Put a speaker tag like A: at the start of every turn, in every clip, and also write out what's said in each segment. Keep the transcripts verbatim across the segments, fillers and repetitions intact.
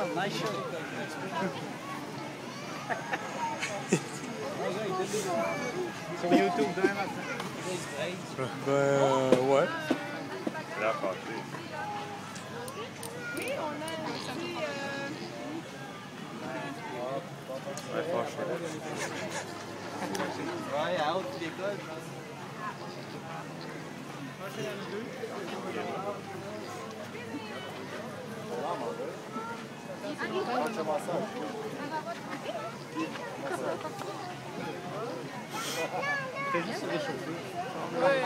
A: Nice show. Sur YouTube, demain matin.
B: Ben, euh, ouais.
C: Là, fâché.
D: Oui, on a aussi... Euh...
B: Ouais, fâché.
A: Ouais, à haute l'école, je pense. Fais juste se réchauffer.
D: Ouais.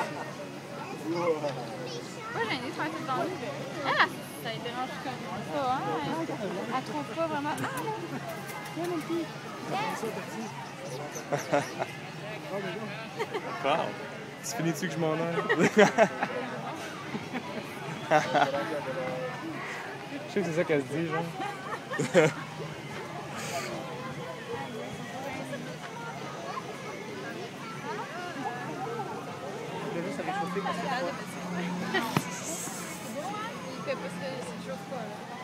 D: Pas gênée de faire tout le temps. Ah! Ça les dérange comme ça, hein? Elle trouve pas vraiment. Ah! Viens, mon petit.
B: Wow. C'est fini-tu que je m'en aille? Je sais que c'est ça qu'elle se dit, genre.
A: Fais juste se réchauffer comme ça.
D: Il fait pas ça, il se chauffe pas, là.